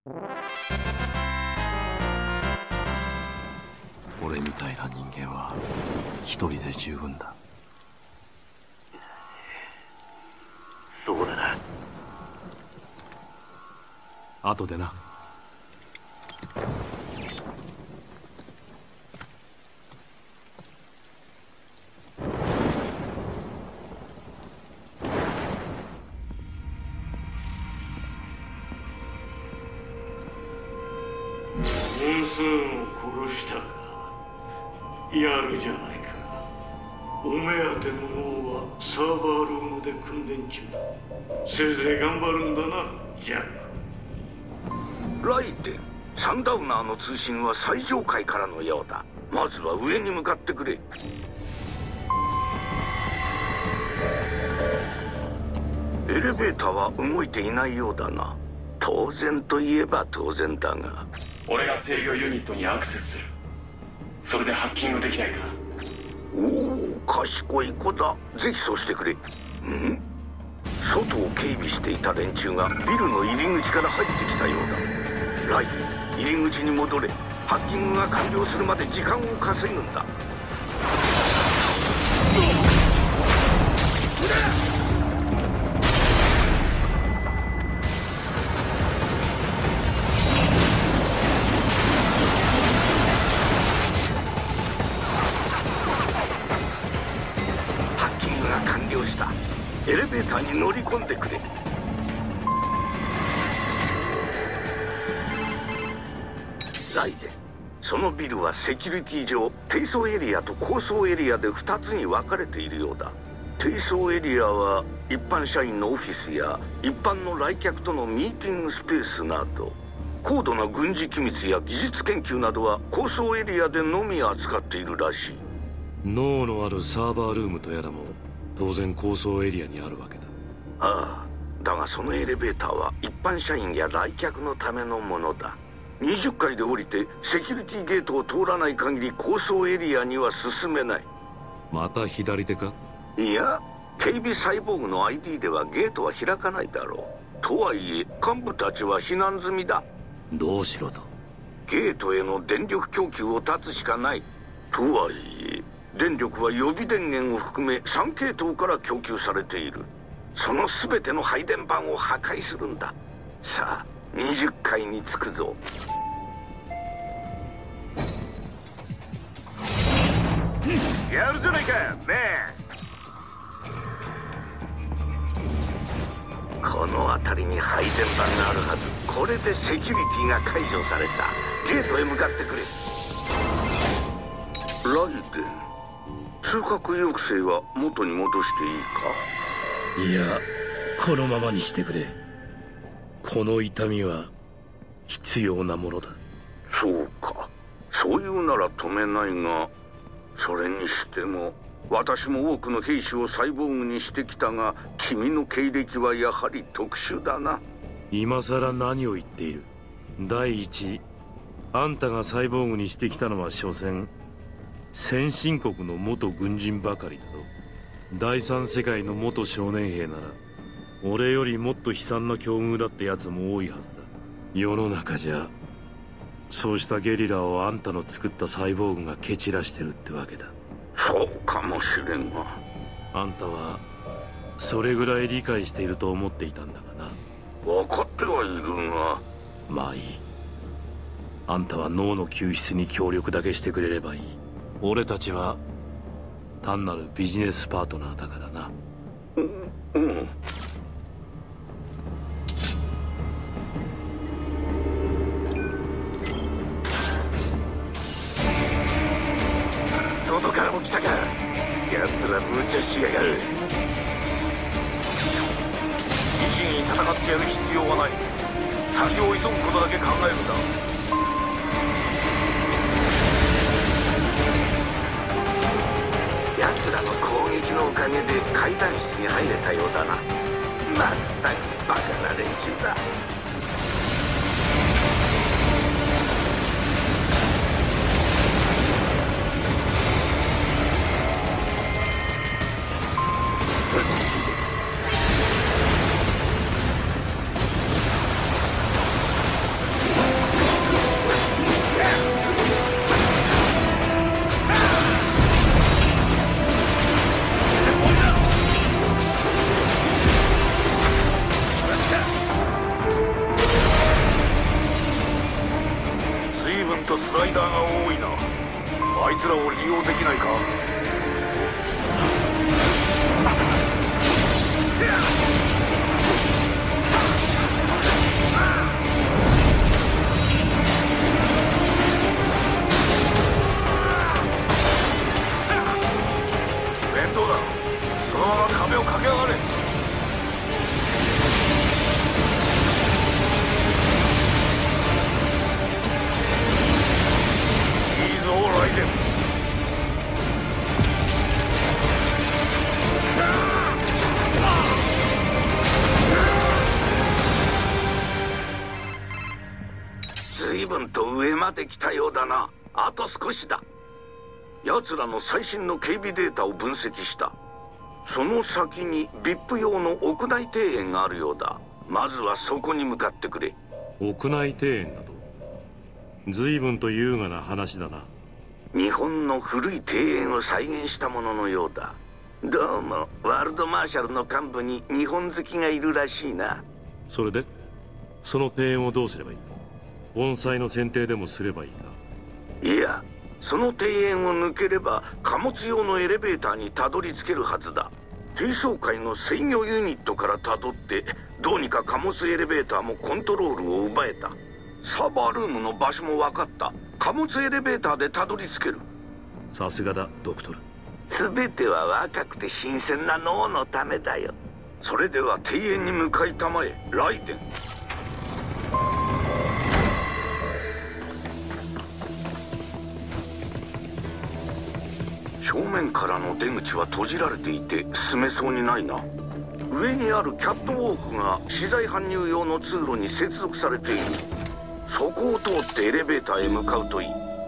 俺みたいな人間は一人で十分だ。 そうだな。 後でな。 やるじゃないか。お目当ての脳はサーバールームで訓練中だ。せいぜい頑張るんだな、ジャック。 ライデン、サンダウナーの通信は最上階からのようだ。まずは上に向かってくれ。エレベーターは動いていないようだな。当然といえば当然だが。 俺が制御ユニットにアクセスする。それでハッキングできないか。 おお、賢い子だ。ぜひそうしてくれ。外を警備していた連中がビルの入り口から入ってきたようだ。ライ、入り口に戻れ。ハッキングが完了するまで時間を稼ぐんだ。エレベーターに乗り込んでくれ。ライデン、そのビルはセキュリティ上低層エリアと高層エリアで2つに分かれているようだ。低層エリアは一般社員のオフィスや一般の来客とのミーティングスペースなど、高度な軍事機密や技術研究などは高層エリアでのみ扱っているらしい。 脳のあるサーバールームとやらも当然高層エリアにあるわけだ。 ああ、だがそのエレベーターは一般社員や来客のためのものだ。20階で降りてセキュリティゲートを通らない限り高層エリアには進めない。 また左手か？ いや、警備サイボーグの ID ではゲートは開かないだろう。とはいえ幹部たちは避難済みだ。 どうしろと？ ゲートへの電力供給を断つしかない。とはいえ電力は予備電源を含め3系統から供給されている。その全ての配電盤を破壊するんだ。さあ、20階に着くぞ。やるじゃないか、ねえ。この辺りに配電盤があるはず。これでセキュリティが解除された。ゲートへ向かってくれ。ライデン、通覚抑制は元に戻していいか？ いや、このままにしてくれ。この痛みは必要なものだ。 そうか、そういうなら止めないが、それにしても私も多くの兵士をサイボーグにしてきたが、君の経歴はやはり特殊だな。 今さら何を言っている。第一、あんたがサイボーグにしてきたのは所詮先進国の元軍人ばかりだろ。第三世界の元少年兵なら俺よりもっと悲惨な境遇だってやつも多いはずだ。世の中じゃそうしたゲリラをあんたの作ったサイボーグが蹴散らしてるってわけだ。 そうかもしれんが、 あんたはそれぐらい理解していると思っていたんだがな。 分かってはいるが。 まあいい。あんたは脳の救出に協力だけしてくれればいい。俺たちは単なるビジネスパートナーだからな。 うん。外からも来たか。やつら無茶しやがる。一気に戦ってやる必要はない。先を急ぐことだけ考えるんだ。奴らの攻撃のおかげで階段室に入れたようだな。まったくバカな連中だ。 ンとスライダーが多いな。あいつらを利用できないか？面倒だ。そのまま壁を駆け上がれ。いいぞライデン。随分と上まで来たようだな。あと少しだ。奴らの最新の警備データを分析した。その先に VIP 用の屋内庭園があるようだ。まずはそこに向かってくれ。 屋内庭園だと。随分と優雅な話だな。 日本の古い庭園を再現したもののようだ。どうもワールドマーシャルの幹部に日本好きがいるらしいな。 それでその庭園をどうすればいい？盆栽の剪定でもすればいいか？ いや、その庭園を抜ければ貨物用のエレベーターにたどり着けるはずだ。低層階の制御ユニットからたどってどうにか貨物エレベーターもコントロールを奪えた。サーバールームの場所も分かった。貨物エレベーターでたどり着ける。 さすがだドクトル。 全ては若くて新鮮な脳のためだよ。それでは庭園に向かいたまえライデン。正面からの出口は閉じられていて進めそうにないな。上にあるキャットウォークが資材搬入用の通路に接続されている。そこを通ってエレベーターへ向かうといい。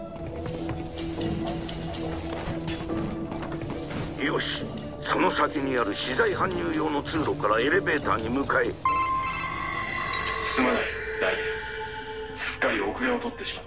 よし、その先にある資材搬入用の通路からエレベーターに向かえ。 すまないダイエン、すっかり遅れを取ってしまった。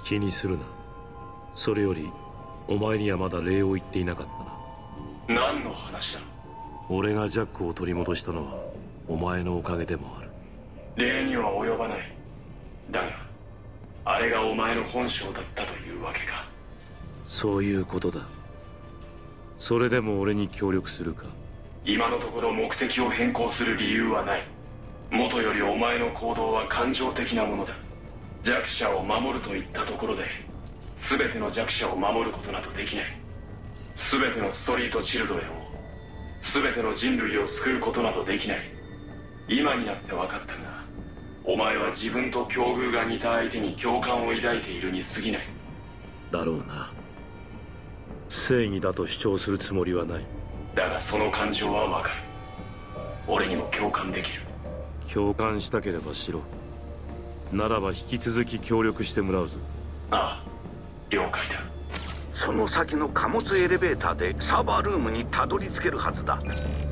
気にするな。それよりお前にはまだ礼を言っていなかったな。 何の話だ？ 俺がジャックを取り戻したのはお前のおかげでもある。 礼には及ばない。だがあれがお前の本性だったというわけか。 そういうことだ。それでも俺に協力するか？ 今のところ目的を変更する理由はない。元よりお前の行動は感情的なものだ。弱者を守るといったところで全ての弱者を守ることなどできない。全てのストリートチルドレンを、全ての人類を救うことなどできない。今になって分かったが、お前は自分と境遇が似た相手に共感を抱いているに過ぎない。 だろうな。正義だと主張するつもりはない。 だがその感情は分かる。俺にも共感できる。 共感したければしろ。ならば引き続き協力してもらうぞ。 ああ、了解だ。 その先の貨物エレベーターでサーバールームにたどり着けるはずだ。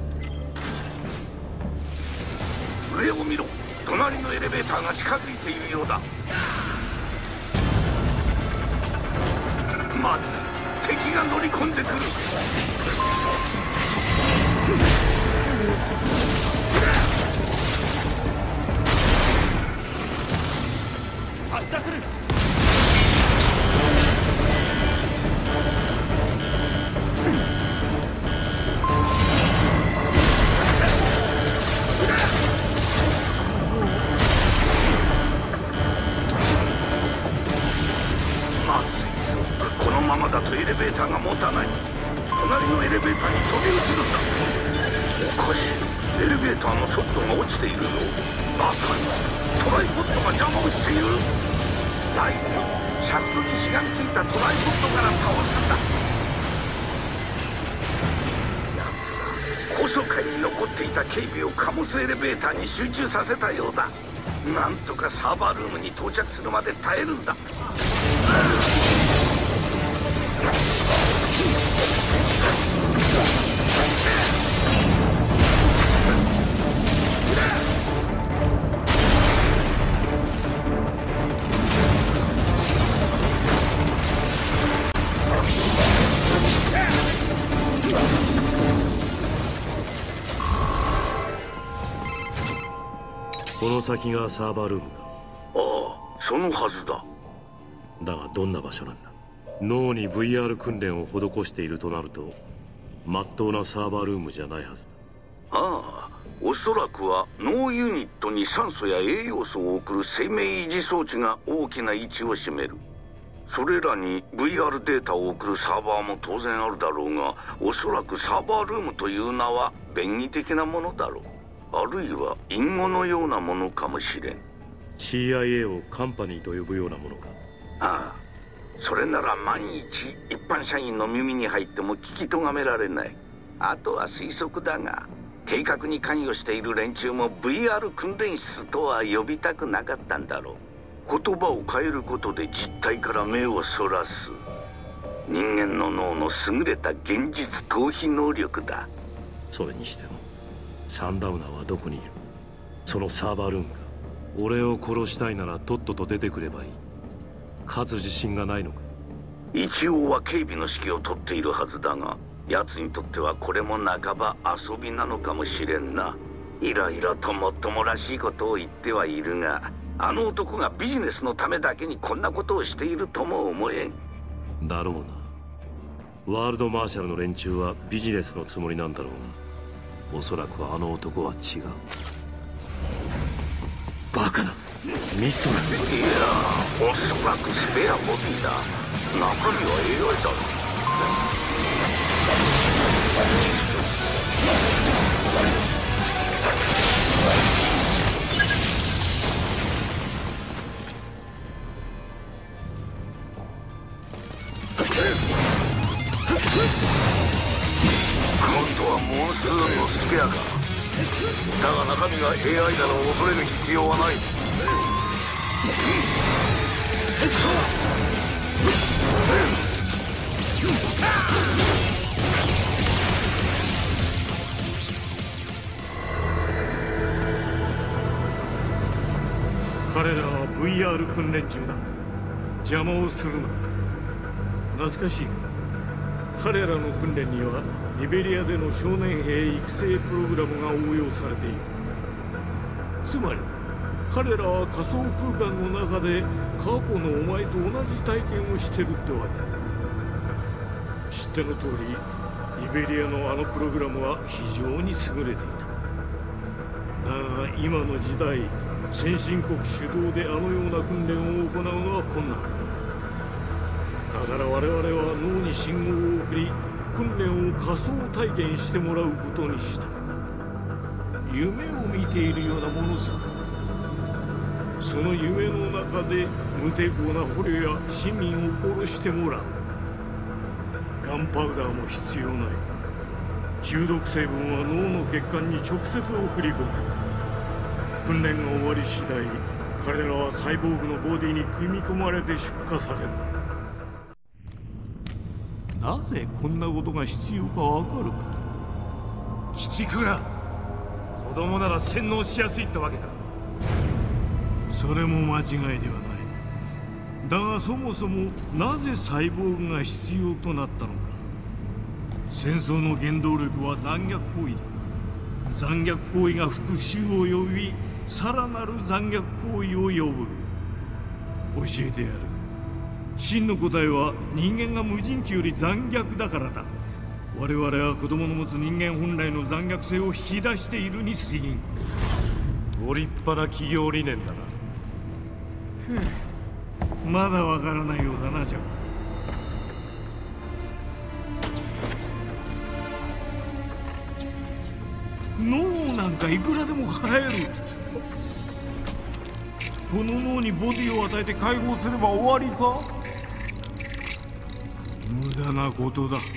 上を見ろ。隣のエレベーターが近づいているようだ。待て、敵が乗り込んでくる。 発射する。 このままだとエレベーターが持たない。隣のエレベーターに飛び移るんだ。おかしい。エレベーターの速度が落ちているぞ。バカにトライポッドが邪魔をしている。ライト、シャフトにしがみついたトライポッドから倒すんだ。高層階に残っていた警備を貨物エレベーターに集中させたようだ。なんとかサーバールームに到着するまで耐えるんだ。 この先がサーバールームか？ ああ、そのはずだ。 だがどんな場所なんだ？脳に VR 訓練を施しているとなると真っ当なサーバールームじゃないはずだ。 ああ、おそらくは脳ユニットに酸素や栄養素を送る生命維持装置が大きな位置を占める。それらに VR データを送るサーバーも当然あるだろうが、おそらくサーバールームという名は便宜的なものだろう。あるいは隠語のようなものかもしれん。 CIA をカンパニーと呼ぶようなものか？ ああ、それなら万一一般社員の耳に入っても聞きとがめられない。あとは推測だが、計画に関与している連中も VR 訓練室とは呼びたくなかったんだろう。言葉を変えることで実態から目をそらす人間の脳の優れた現実逃避能力だ。 それにしてもサンダウナーはどこにいる？そのサーバールームか？俺を殺したいならとっとと出てくればいい。勝つ自信がないのか？ 一応は警備の指揮を取っているはずだが、奴にとってはこれも半ば遊びなのかもしれんな。いろいろともっともらしいことを言ってはいるが、あの男がビジネスのためだけにこんなことをしているとも思えん。 だろうな。ワールドマーシャルの連中はビジネスのつもりなんだろうが、おそらくあの男は違う。バカなミストラン。 いやー、おそらくスペアボディだ。中身は AI だろ。今度はモンスーンのスペアか。だが中身が AI だろう。恐れる必要はない。 彼らは VR 訓練中だ。邪魔をするな。懐かしいか？彼らの訓練にはリベリアでの少年兵育成プログラムが応用されている。つまり彼らは仮想空間の中で過去のお前と同じ体験をしてるってわけだ。知っての通りリベリアのあのプログラムは非常に優れていた。だが今の時代、先進国主導であのような訓練を行うのは困難だ。から我々は脳に信号を送り、訓練を仮想体験してもらうことにした。夢を見ているようなものさ。その夢の中で無抵抗な捕虜や市民を殺してもらう。ガンパウダーも必要ない。中毒成分は脳の血管に直接送り込む。訓練が終わり次第、彼らはサイボーグのボディに組み込まれて出荷される。なぜこんなことが必要かわかるか？ 鬼畜が子供なら洗脳しやすいってわけか。 それも間違いではない。だがそもそもなぜサイボーグが必要となったのか。戦争の原動力は残虐行為だ。残虐行為が復讐を呼び、さらなる残虐行為を呼ぶ。教えてやる。真の答えは人間が無人機より残虐だからだ。我々は子供の持つ人間本来の残虐性を引き出しているに過ぎん。 ご立派な企業理念だな。 まだわからないようだな、ジャック。脳なんかいくらでも変える。この脳にボディを与えて解放すれば終わりか？無駄なことだ。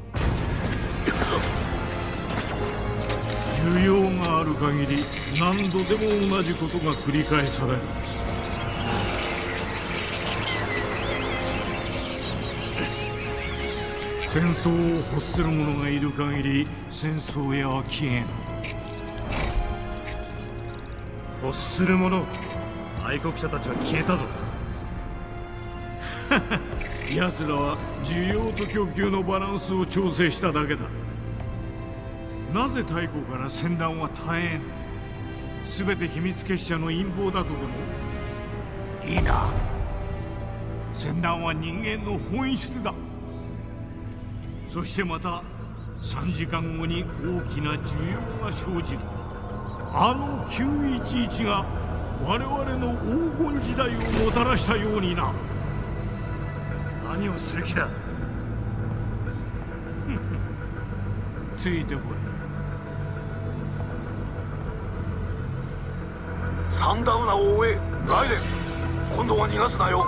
需要がある限り何度でも同じことが繰り返される。戦争を欲する者がいる限り戦争屋は消えん。 欲する者、愛国者たちは消えたぞ。 奴らは需要と供給のバランスを調整しただけだ。なぜ太古から戦乱は絶えん？全て秘密結社の陰謀だとでも？いいな。 船団は人間の本質だ。そしてまた3時間後に大きな需要が生じる。あの911が我々の黄金時代をもたらしたようにな。 何をする気だ。 ついてこい。 サンダウナを追え、ライデン。今度は逃がすなよ。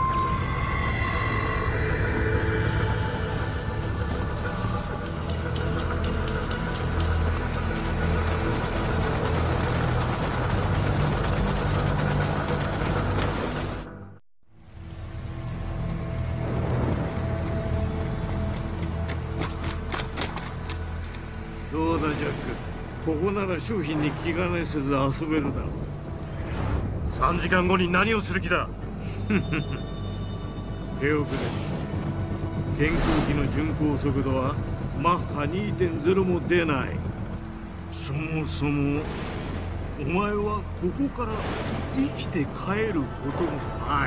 どうだジャック、ここなら商品に気兼ねせず遊べるだろう。 3時間後に何をする気だ。 手遅れ。航空機の巡航速度はマッハ 2.0 も出ない。そもそもお前はここから生きて帰ることもない。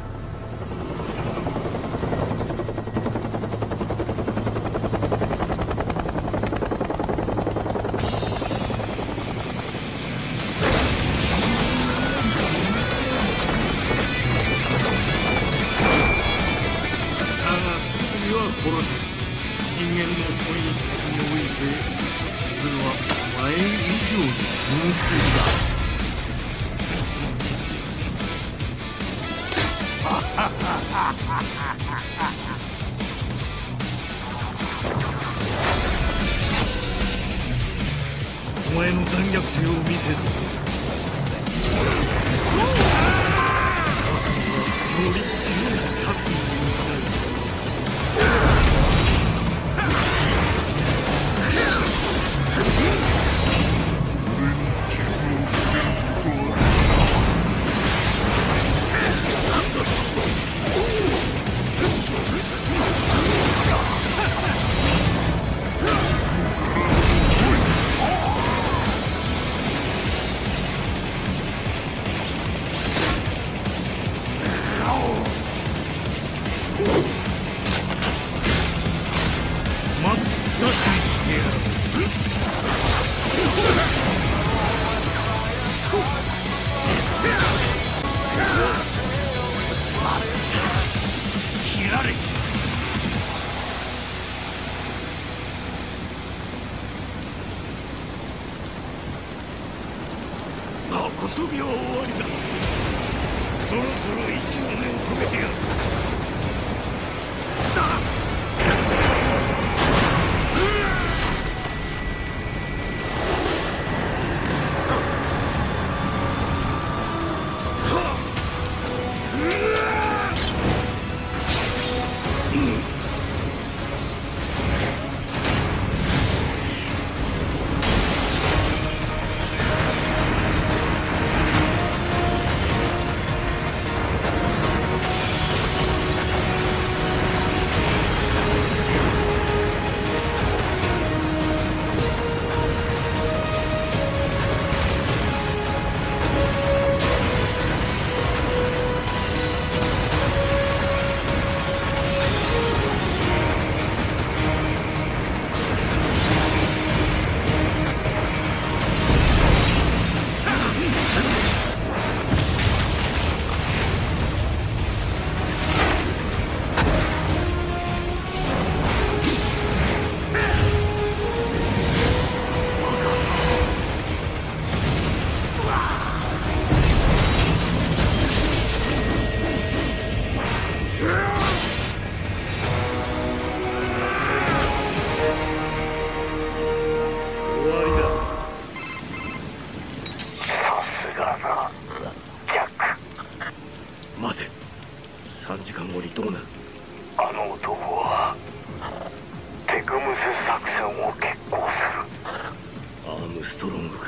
殺す。人間の本質においてそれはお前以上に純粋だ。お前の残虐性を見せる。より強い殺意になる。遊びは終わりだ。そろそろ息を根を止めてやる。 3時間後にどうなる？ あの男はテクムセ作戦を決行する。 アームストロングか。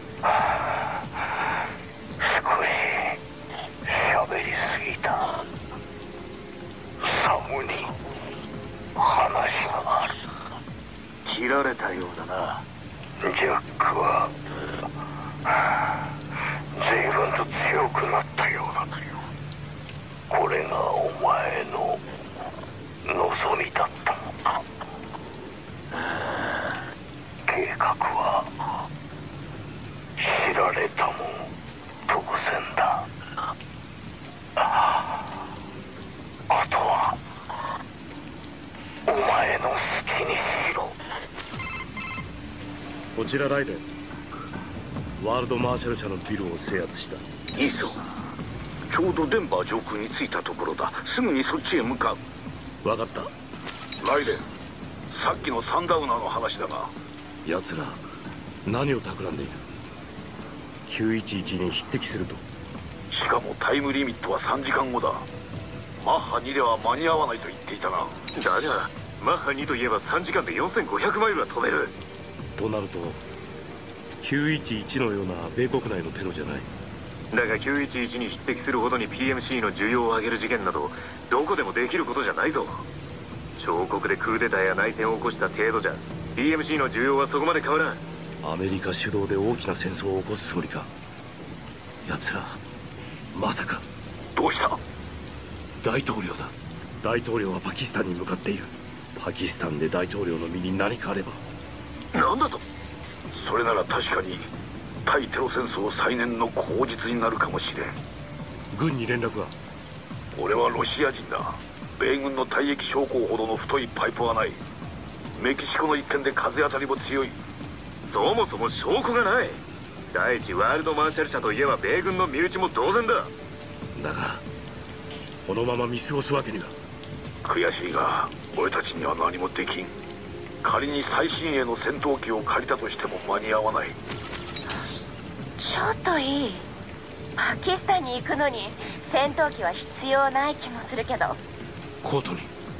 少し喋りすぎた。サムに話がある。切られたようだな。ジャックは随分と強くなったようだ。これがお前ちらライデン。ワールドマーシャル社のビルを制圧した。 いいぞ。ちょうどデンバー上空に着いたところだ。すぐにそっちへ向かう。 分かった。 ライデン、さっきのサンダウナーの話だが、 奴ら何を企んでいる。911に匹敵すると。 しかもタイムリミットは3時間後だ。マッハ2では間に合わないと言っていたな。だがマッハ2といえば3時間で4500マイルは飛べる。 となると911のような米国内のテロじゃない。 だが911に匹敵するほどに PMC の需要を上げる事件などどこでもできることじゃないぞ。小国でクーデターや内戦を起こした程度じゃ PMC の需要はそこまで変わらん。 アメリカ主導で大きな戦争を起こすつもりか。奴らまさか。 どうした？ 大統領だ。大統領はパキスタンに向かっている。パキスタンで大統領の身に何かあれば。 なんだと？それなら確かに対テロ戦争再燃の口実になるかもしれん。 軍に連絡は？ 俺はロシア人だ。米軍の退役将校ほどの太いパイプはない。メキシコの一件で風当たりも強い。 そもそも証拠がない。第一ワールドマーシャル社といえば米軍の身内も同然だ。 だがこのまま見過ごすわけには。 悔しいが俺たちには何もできん。仮に最新鋭の戦闘機を借りたとしても間に合わない。 ちょっといい？パキスタンに行くのに戦闘機は必要ない気もするけど。 コートに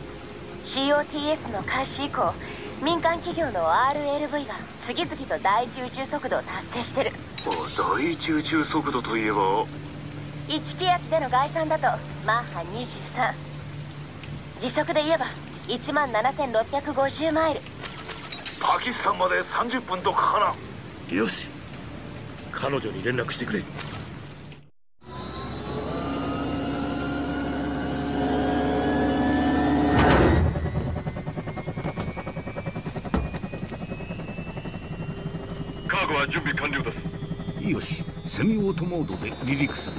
COTS の開始以降、民間企業の RLV が次々と第一宇宙速度を達成してる。 第一宇宙速度といえば 1気圧での概算だとマッハ23、時速で言えば17650マイル。 パキスタンまで30分とかからん。 よし、彼女に連絡してくれ。 カーゴは準備完了です。 よし、セミオートモードで離陸する。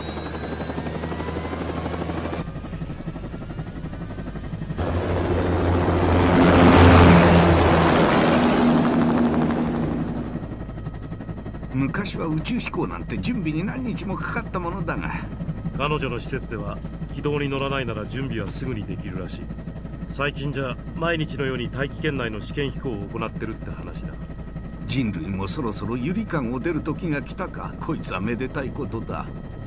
昔は宇宙飛行なんて準備に何日もかかったものだが、 彼女の施設では軌道に乗らないなら準備はすぐにできるらしい。最近じゃ毎日のように大気圏内の試験飛行を行ってるって話だ。 人類もそろそろゆりかんを出る時が来たか。こいつはめでたいことだ。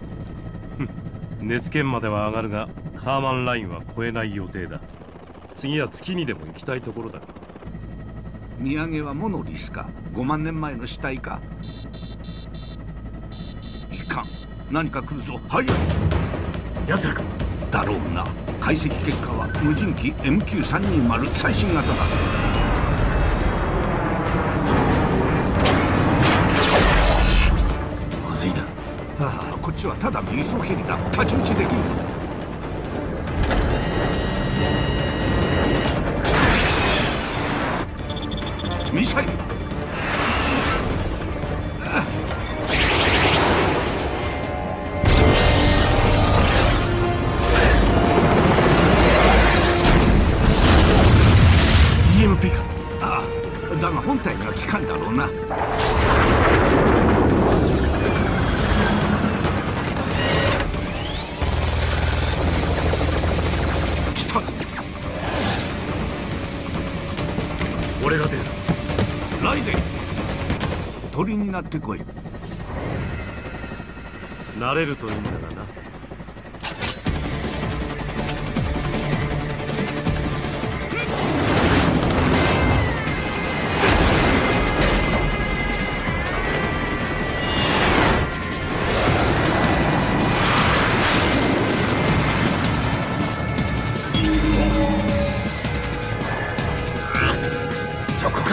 熱圏までは上がるがカーマンラインは越えない予定だ。次は月にでも行きたいところだ。 土産はモノリスか5万年前の死体か。いかん、何か来るぞ。はい、 奴らか。 だろうな。解析結果は無人機 MQ320 最新型だ。 まずいな。 ああ、こっちはただの輸送ヘリだ。太刀打ちできるぞ。ミサイル。 EMP が。 ああ、だが本体には効かんだろうな。来たぞ。 俺が出る。 ライデン、鳥になってこい。 慣れるといいんだがな。 そこか。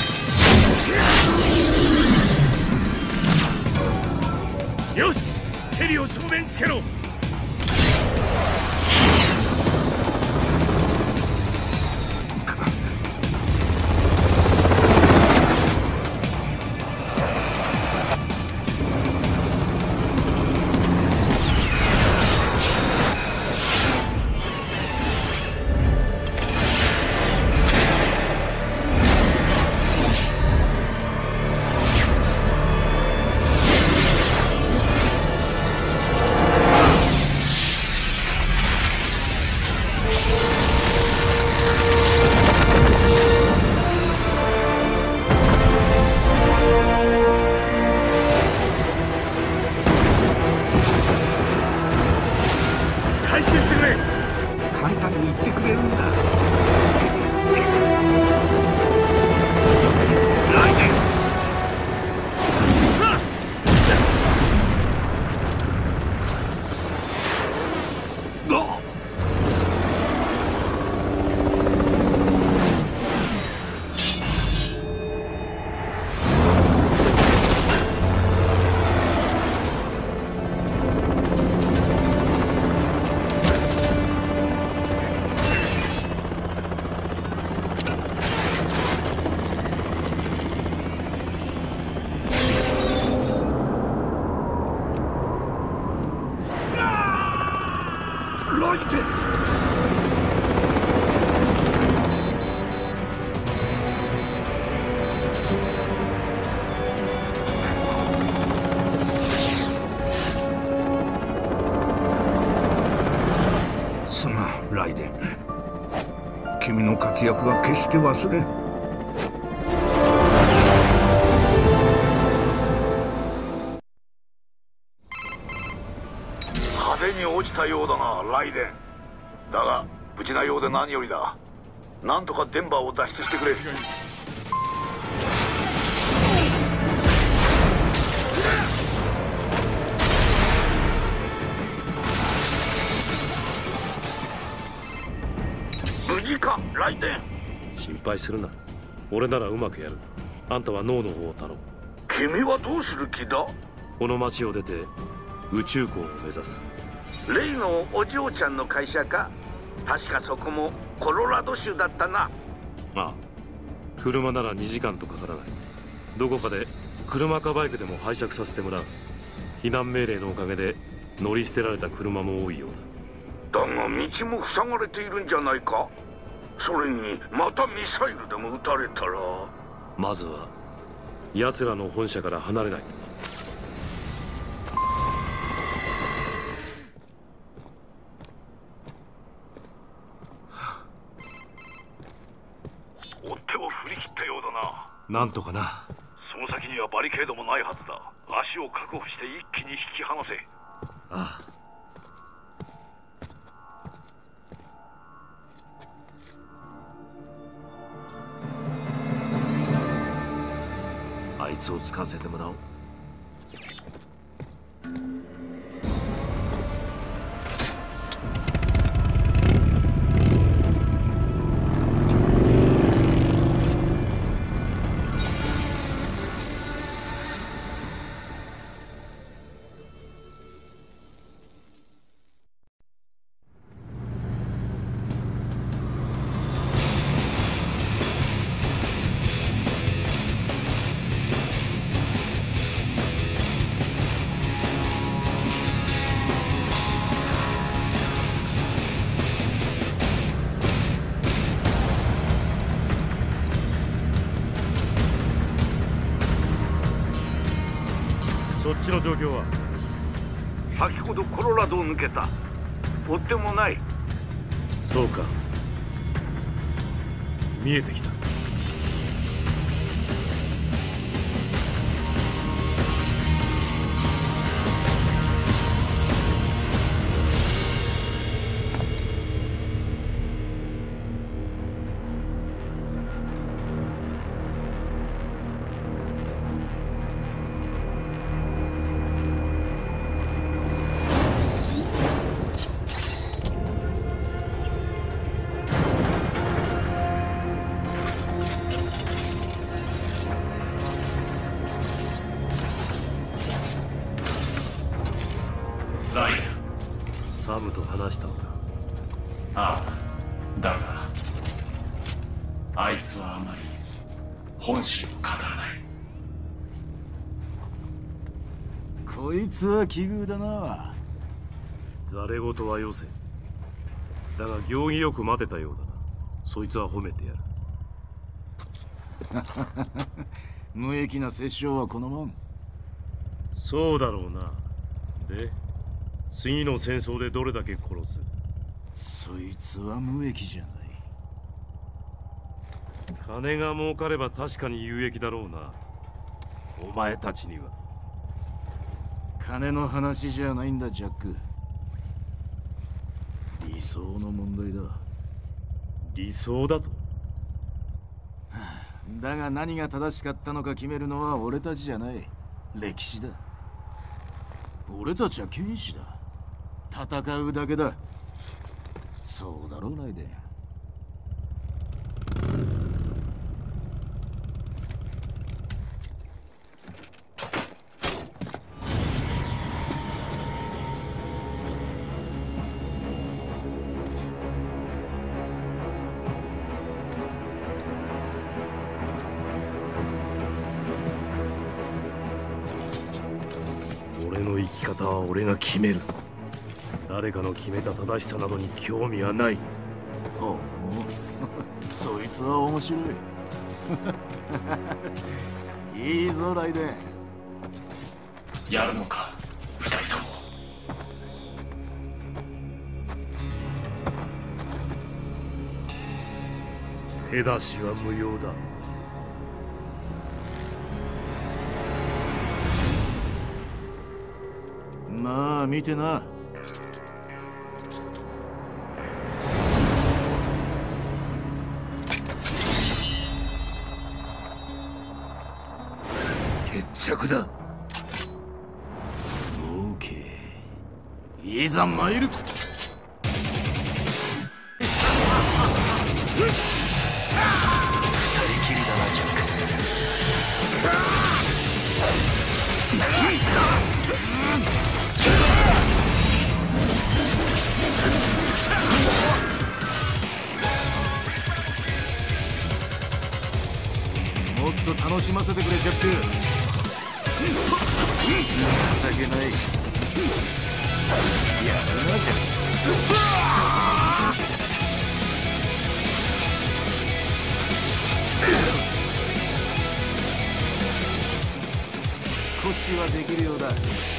よし、ヘリを正面つけろ。 回収してくれ。 簡単に言ってくれるんだ。ライデン。すまん、ライデン。君の活躍は決して忘れん。 風に落ちたようだな、ライデン。だが無事なようで何よりだ。なんとかデンバーを脱出してくれ。無事か、ライデン。 心配するな。俺ならうまくやる。あんたは脳の方を頼む。 君はどうする気だ？ この町を出て宇宙港を目指す。 レイのお嬢ちゃんの会社か？確かそこもコロラド州だったな。 ああ、車なら2時間とかからない。どこかで車かバイクでも拝借させてもらう。避難命令のおかげで乗り捨てられた車も多いようだ。だが道も塞がれているんじゃないか？それにまたミサイルでも撃たれたら。 まずは奴らの本社から離れないとな。 追っ手を振り切ったようだな。 なんとかな。 その先にはバリケードもないはずだ。足を確保して一気に引き離せ。 ああ。あいつを使わせてもらおう。そっちの状況は？ 先ほどコロラドを抜けた。追っ手もない。 そうか。見えてきた。サムと話したんだ。 ああ、だがあいつはあまり本心を語らない。 こいつは奇遇だな。 ざれ言はよせ。だが行儀よく待てたようだな。そいつは褒めてやる。 無益な殺生はこのもん。 そうだろうな。で次の戦争でどれだけ殺す？ そいつは無益じゃない。 金が儲かれば確かに有益だろうな。お前たちには。 金の話じゃないんだ、ジャック。 理想の問題だ。 理想だと？ だが何が正しかったのか決めるのは俺たちじゃない。歴史だ。俺たちは剣士だ。戦うだけだ。そうだろう、ライデン。 俺の生き方は俺が決める。誰かの決めた正しさなどに興味はない。 ほうそいつは面白い。いいぞ、ライデン。 やるのか、二人とも。 手出しは無用だ。 まあ見てな。 決着だ。 オーケー、いざ参る。もっと楽しませてくれ、ジャック。情けない。やるな、ジャック。少しはできるようだ。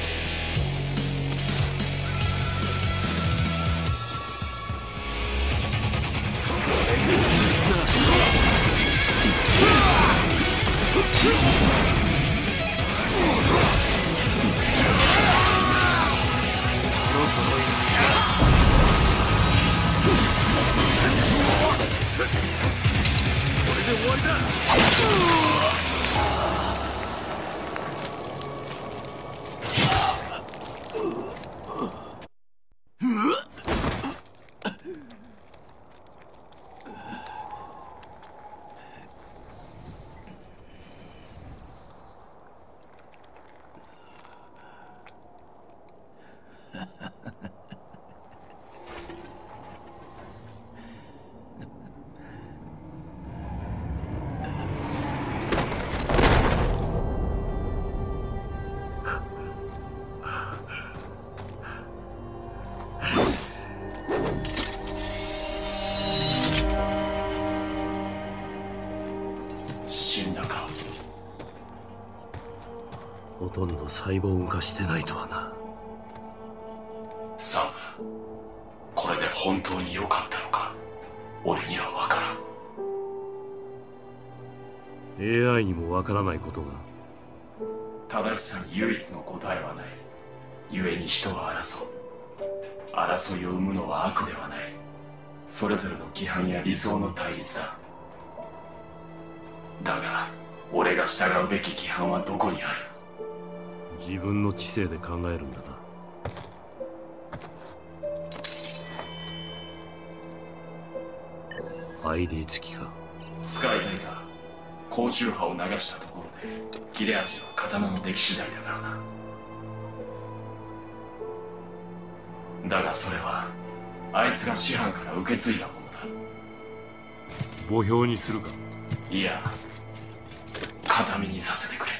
これで終わりだ。 死んだか。 ほとんど細胞化してないとはな。 サム、これで本当に良かったのか。俺には分からん。 AI にも分からないことが。 正しさに唯一の答えはない。故に人は争う。争いを生むのは悪ではない。それぞれの規範や理想の対立だ。だが俺が従うべき規範はどこにある？ 自分の知性で考えるんだな。ID 付きか。 使いたいか。高周波を流したところで切れ味は刀の出来次第だからな。だがそれはあいつが師範から受け継いだものだ。 墓標にするか。 いや、形見にさせてくれ。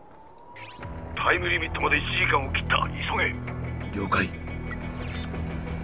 タイムリミットまで1時間を切った。急げ。 了解。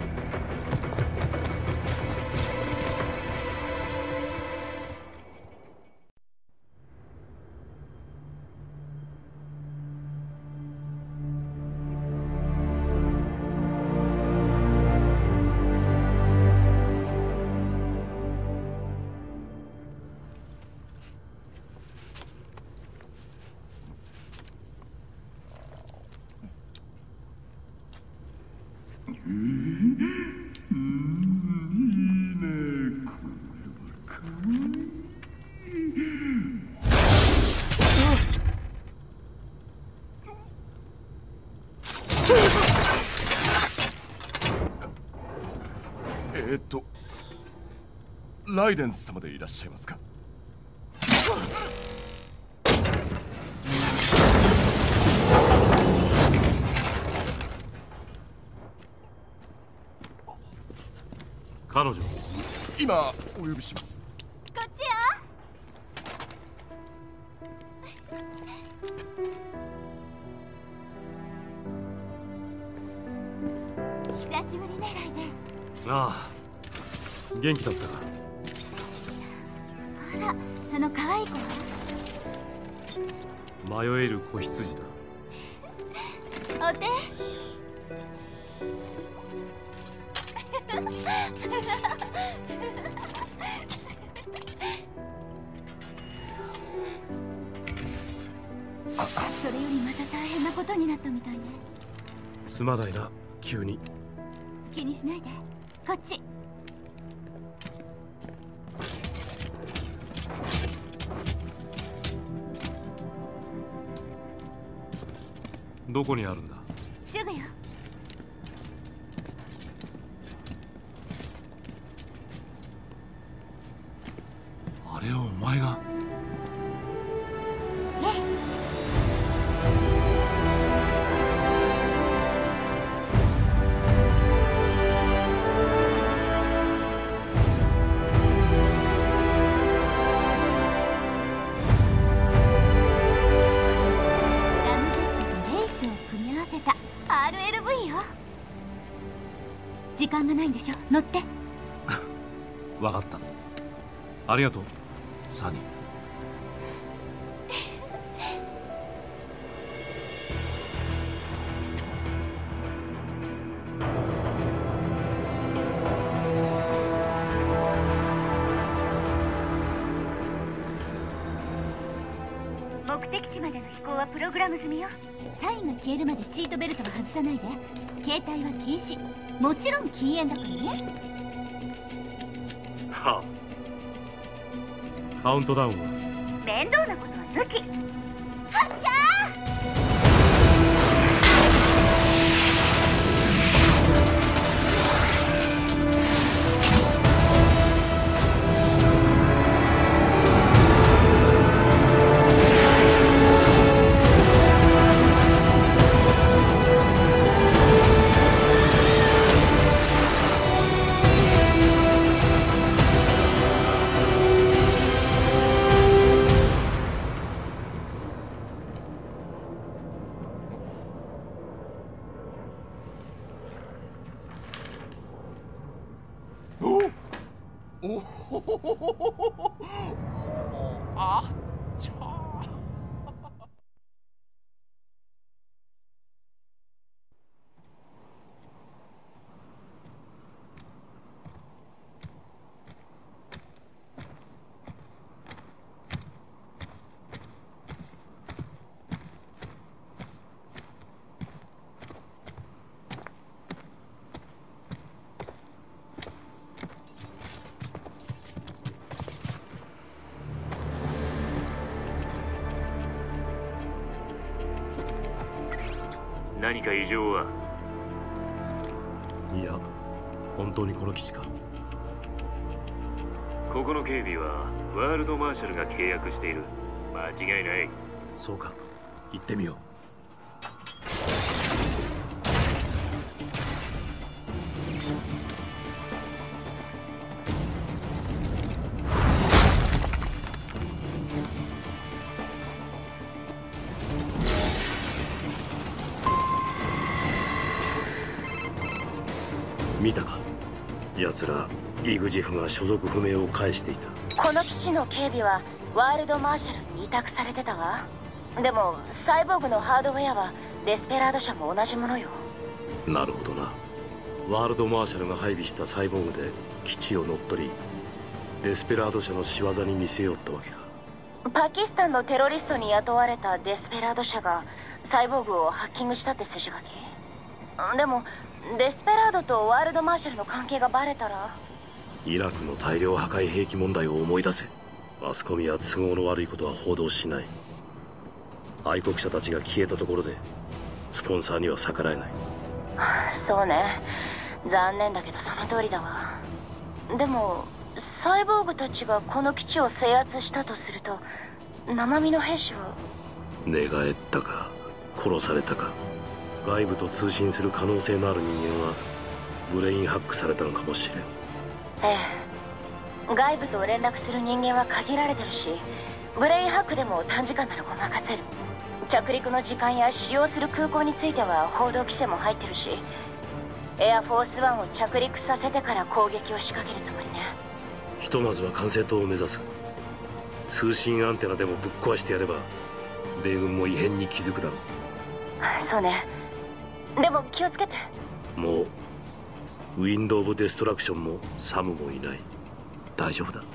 ライデンス様でいらっしゃいますか？ 彼女、 今お呼びします。 こっちよ。久しぶりね、ライデン。 ああ、元気だったか？ あら、その可愛い子は？ 迷える子羊だ。 お手。それよりまた大変なことになったみたいね。 すまないな、急に。 気にしないで、こっち。 どこにあるんだ？ すぐよ。 あれはお前が？ 時間がないんでしょ、乗って。 分かった。ありがとう、サニー。 目的地までの飛行はプログラム済みよ。サインが消えるまでシートベルトは外さないで。携帯は禁止。もちろん禁煙だからね。 はあ。カウントダウンは？ 面倒なことは抜き。発射何か異常は？ いや、本当にこの基地か？ ここの警備はワールドマーシャルが契約している。間違いない。 そうか、行ってみよう。見たか？奴らイグジフが所属不明を返していた。 この基地の警備はワールドマーシャルに委託されてたわ。でもサイボーグのハードウェアはデスペラード社も同じものよ。 なるほどな。ワールドマーシャルが配備したサイボーグで基地を乗っ取り、デスペラード社の仕業に見せようってわけか。 パキスタンのテロリストに雇われたデスペラード社がサイボーグをハッキングしたって筋書き。 でもデスペラードとワールドマーシャルの関係がバレたら。 イラクの大量破壊兵器問題を思い出せ。マスコミは都合の悪いことは報道しない。愛国者たちが消えたところでスポンサーには逆らえない。 そうね、残念だけどその通りだわ。でもサイボーグたちがこの基地を制圧したとすると、生身の兵士は寝返ったか殺されたか、外部と通信する可能性のある人間はブレインハックされたのかもしれん。 ええ、外部と連絡する人間は限られてるし、ブレインハックでも短時間ならごまかせる。着陸の時間や使用する空港については報道規制も入ってるし、エアフォースワンを着陸させてから攻撃を仕掛けるつもりね。 ひとまずは管制塔を目指す。通信アンテナでもぶっ壊してやれば米軍も異変に気づくだろう。 そうね、でも気をつけて。 もうウィンド・オブ・デストラクションもサムもいない。大丈夫だ。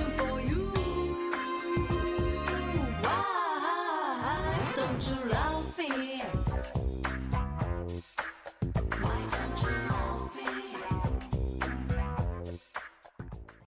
Don't you love